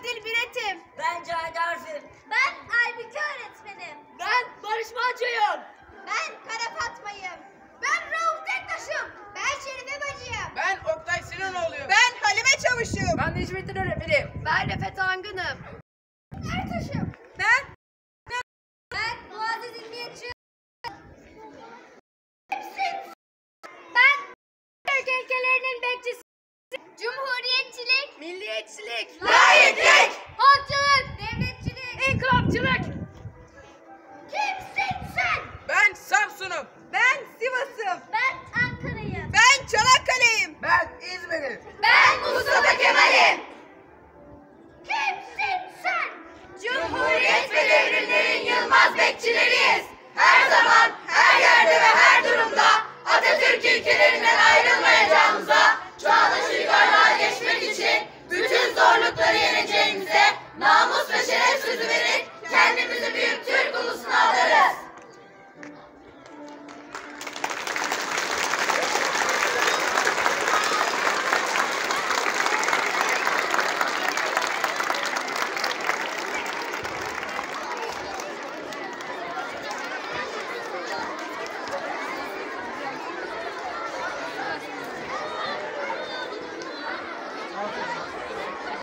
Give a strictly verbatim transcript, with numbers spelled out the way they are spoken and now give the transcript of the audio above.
Adil Biretim. Ben Cahit Arfin. Ben Aybüke öğretmenim. Ben Barış Manço'yum. Ben Kara Fatma'yım. Ben Rauf Tektaş'ım. Ben Şerife Bacı'yım. Ben Oktay Sinanoğlu'yum. Ben Halime Çavuş'um. Ben Necmettin öğretmenim. Ben Refet Angın'ım. Ertaş'ım. Ben Ben Muazzez İlmiyetçi. Ben Türk ülkelerinin bekçisi. Cumhuriyetçilik, Milliyetçilik. laiklik, halkçılık, devletçilik, İnkılapçılık.